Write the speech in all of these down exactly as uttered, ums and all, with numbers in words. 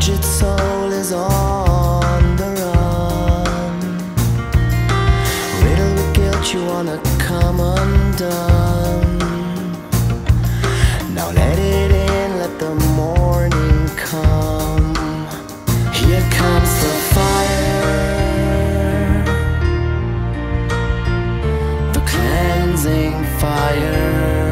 wretched soul is on the run. Riddled with guilt, you wanna come undone. Now let it in, let the morning come. Here comes the fire, the cleansing fire.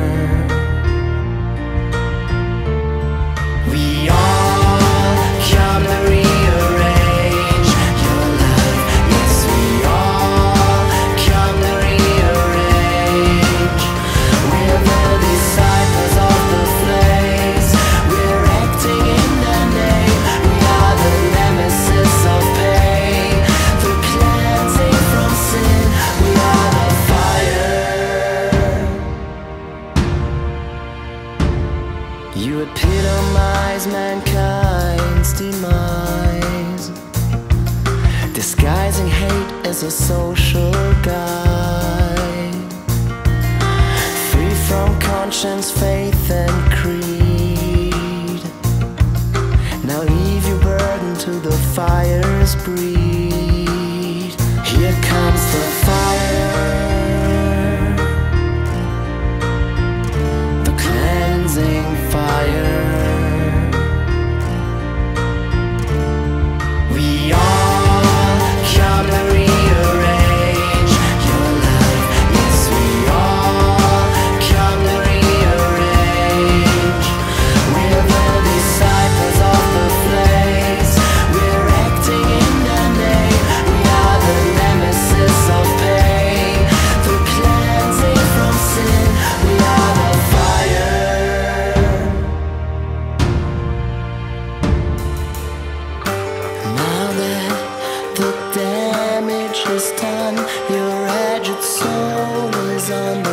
We all come to rearrange your life. Yes, we all come to rearrange. We're the disciples of the flames. We're acting in the name. We are the nemesis of pain, the cleansing from sin. We are the fire. You epitomize mankind's demise, disguising hate as a social guide. Free from conscience, faith and creed. Now leave your burden to the fire's breed. Here comes the fire, the cleansing fire. We all come to rearrange your life. Yes, we all come to rearrange. We're the disciples of the flames. We're acting in the name. We are the nemesis of pain, the cleansing from sin. We are the fire. Now that the damage is done, your wretched soul is on